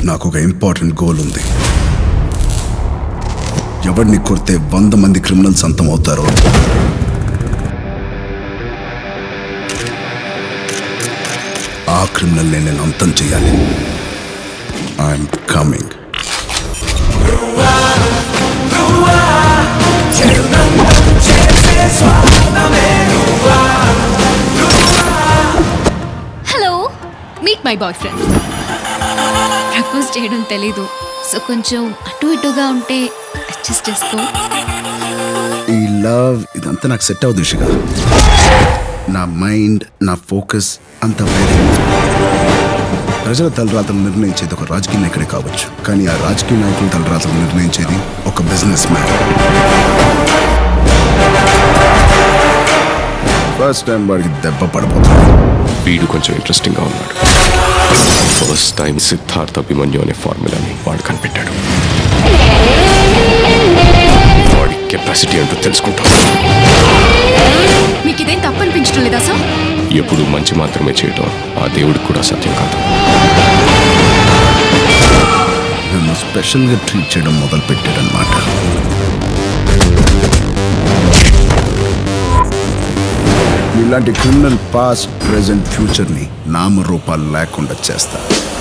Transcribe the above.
నాకు ఒక important goal ఉంది. ఎవరిని కొడితే 100 మంది క్రిమినల్స్ అంతం అవుతారో ఆ క్రిమినల్ నేను అంతం చేయాలి. I'm coming. Hello, meet my boyfriend. Propose చేయడం తెలీదు, సో కొంచెం అటు ఇటుగా ఉంటే అడ్జస్ట్ చేసుకో. ఈ లవ్ ఇదంతా నాకు సెట్ అవ్వదు దిశగా. నా మైండ్, నా ఫోకస్ అంతా వేరే. ప్రజల తలరాతలు నిర్ణయించేది ఒక రాజకీయ నాయకుడే కావచ్చు, కానీ ఆ రాజకీయ నాయకుల తలరాతలు నిర్ణయించేది ఒక బిజినెస్ మ్యాన్. ఫస్ట్ టైం వాడికి దెబ్బ పడిపోతుంది. వీడు కొంచెం ఇంట్రెస్టింగ్గా ఉన్నాడు. ఫస్ట్ టైం సిద్ధార్థ అభిమన్యు అనే ఫార్ములాని వాడు కనిపెట్టాడు. వాడి కెపాసిటీ అంటూ తెలుసుకుంటాం. మీకు ఇదేం తప్పు అనిపించడం లేదా సార్? ఎప్పుడు మంచి మాత్రమే చేయటం ఆ దేవుడికి కూడా సత్యం కాదు. నన్ను స్పెషల్గా ట్రీట్ చేయడం మొదలు పెట్టాడనమాట. ఇలాంటి క్రిమినల్ పాస్ట్, ప్రెజెంట్, ఫ్యూచర్ని నామరూపాలు లేకుండా చేస్తా.